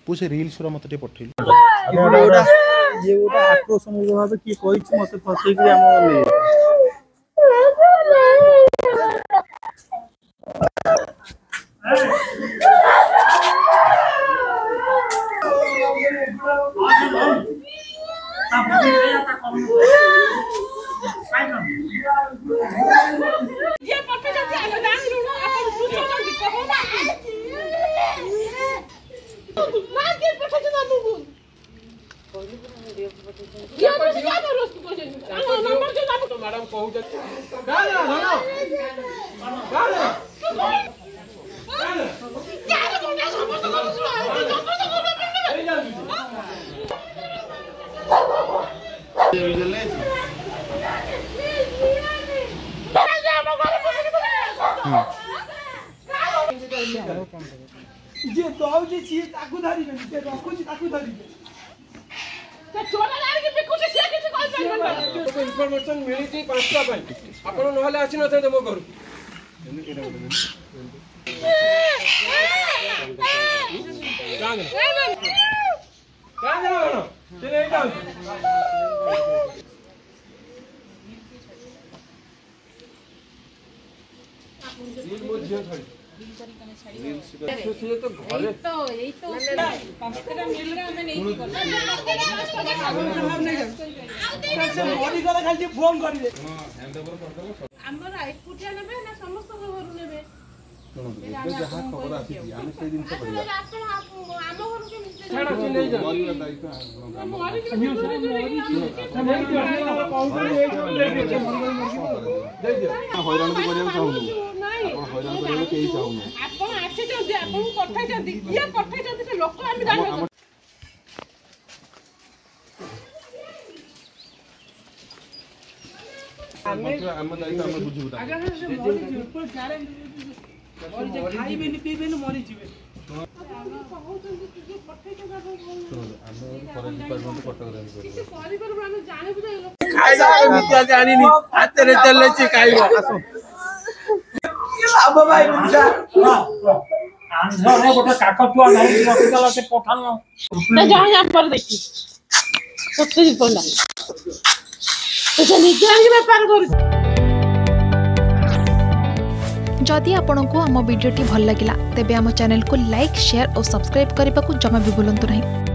से रील्स मत पठेल ये गोटे आक्रोशमूलक भाव किए कही मत फसैक आम मैडम जे दौजी छी ताकू धरी जे रखुची ताकू धरी से चोरा लार के बिकुची से किछ कॉल कर इनफॉरमेशन मिली थी 5टा पाई आपण नहले आसी नथे दे मो घर गोटे काकतुआ नहीं रखिगला से पठान ना जा यहां पर देखी सत्य बोला तो निजान के व्यापार कर जदि आपंक आम भिडी भल लगा तेब आम चैनल को लाइक शेयर और सब्सक्राइब करने को जमा भी भूलु नहीं।